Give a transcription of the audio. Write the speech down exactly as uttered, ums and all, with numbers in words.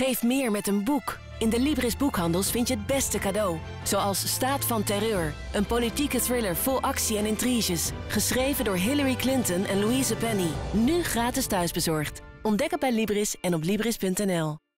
Geef meer met een boek. In de Libris boekhandels vind je het beste cadeau. Zoals Staat van Terreur, een politieke thriller vol actie en intriges. Geschreven door Hillary Clinton en Louise Penny. Nu gratis thuisbezorgd. Ontdek het bij Libris en op Libris punt n l.